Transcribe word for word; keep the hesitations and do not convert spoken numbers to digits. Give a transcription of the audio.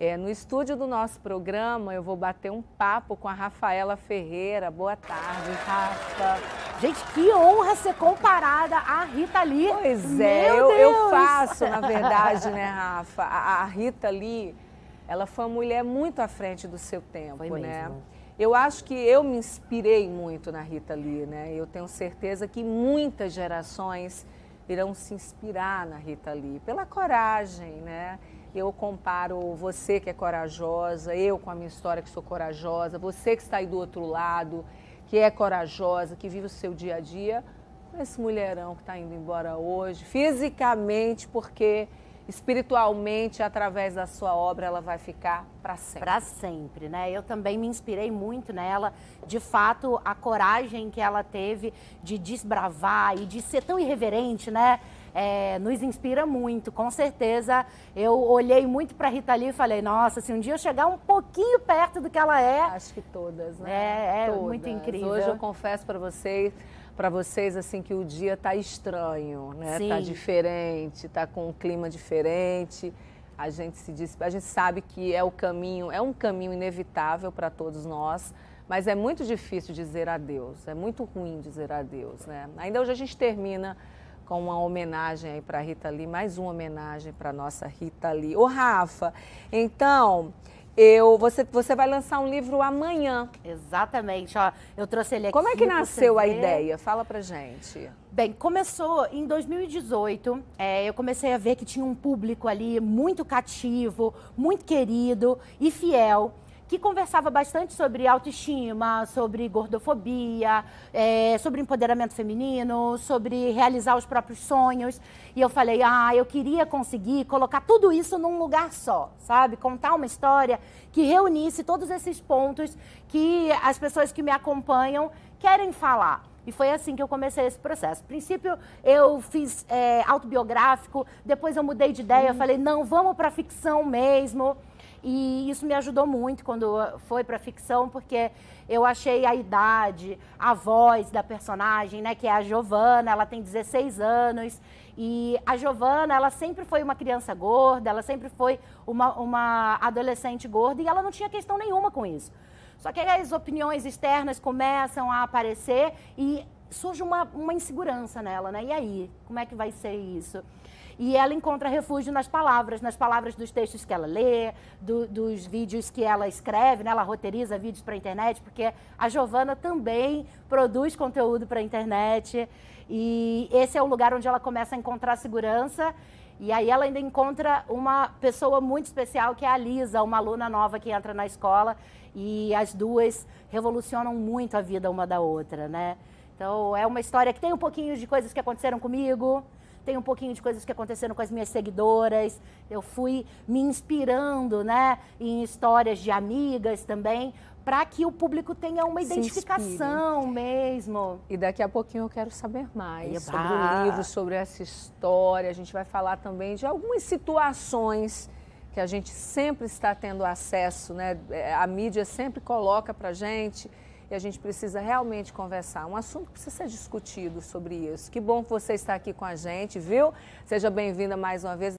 É, no estúdio do nosso programa, eu vou bater um papo com a Rafaela Ferreira. Boa tarde, Rafa. Gente, que honra ser comparada à Rita Lee. Pois é, eu, eu faço, na verdade, né, Rafa? A, a Rita Lee, ela foi uma mulher muito à frente do seu tempo, foi né? mesmo. Eu acho que eu me inspirei muito na Rita Lee, né? Eu tenho certeza que muitas gerações irão se inspirar na Rita Lee, pela coragem, né? Eu comparo você que é corajosa, eu com a minha história que sou corajosa, você que está aí do outro lado, que é corajosa, que vive o seu dia a dia, com esse mulherão que está indo embora hoje, fisicamente, porque espiritualmente, através da sua obra, ela vai ficar para sempre. Para sempre, né? Eu também me inspirei muito nela. De fato, a coragem que ela teve de desbravar e de ser tão irreverente, né? É, nos inspira muito, com certeza. Eu olhei muito para Rita Lee e falei, nossa, se um dia eu chegar um pouquinho perto do que ela é... Acho que todas, né? É, é todas. Muito incrível. Hoje eu confesso para vocês, para vocês assim que o dia tá estranho, né? Sim. Tá diferente, tá com um clima diferente. A gente se diz, a gente sabe que é o caminho, é um caminho inevitável para todos nós, mas é muito difícil dizer adeus, é muito ruim dizer adeus, né? Ainda hoje a gente termina com uma homenagem aí para Rita Lee, mais uma homenagem para nossa Rita Lee. Ô Rafa, então, eu, você, você vai lançar um livro amanhã. Exatamente, ó, eu trouxe ele aqui. Como é que nasceu a ideia? Fala pra gente. Bem, começou em dois mil e dezoito, é, eu comecei a ver que tinha um público ali muito cativo, muito querido e fiel, que conversava bastante sobre autoestima, sobre gordofobia, é, sobre empoderamento feminino, sobre realizar os próprios sonhos. E eu falei, ah, eu queria conseguir colocar tudo isso num lugar só, sabe? Contar uma história que reunisse todos esses pontos que as pessoas que me acompanham querem falar. E foi assim que eu comecei esse processo. No princípio, eu fiz é, autobiográfico, depois eu mudei de ideia, hum. falei, não, vamos para ficção mesmo. E isso me ajudou muito quando foi para ficção, porque eu achei a idade, a voz da personagem, né, que é a Giovana, ela tem dezesseis anos, e a Giovana, ela sempre foi uma criança gorda, ela sempre foi uma, uma adolescente gorda, e ela não tinha questão nenhuma com isso. Só que aí as opiniões externas começam a aparecer e surge uma, uma insegurança nela, né? E aí, como é que vai ser isso? E ela encontra refúgio nas palavras, nas palavras dos textos que ela lê, do, dos vídeos que ela escreve, né? Ela roteiriza vídeos para a internet, porque a Giovana também produz conteúdo para a internet. E esse é o lugar onde ela começa a encontrar segurança. E aí ela ainda encontra uma pessoa muito especial, que é a Lisa, uma aluna nova que entra na escola. E as duas revolucionam muito a vida uma da outra, né? Então é uma história que tem um pouquinho de coisas que aconteceram comigo, tem um pouquinho de coisas que aconteceram com as minhas seguidoras. Eu fui me inspirando, né, em histórias de amigas também, para que o público tenha uma identificação mesmo. E daqui a pouquinho eu quero saber mais Eba. sobre o livro, sobre essa história. A gente vai falar também de algumas situações que a gente sempre está tendo acesso, né? A mídia sempre coloca para a gente e a gente precisa realmente conversar. Um assunto que precisa ser discutido sobre isso. Que bom que você está aqui com a gente, viu? Seja bem-vinda mais uma vez.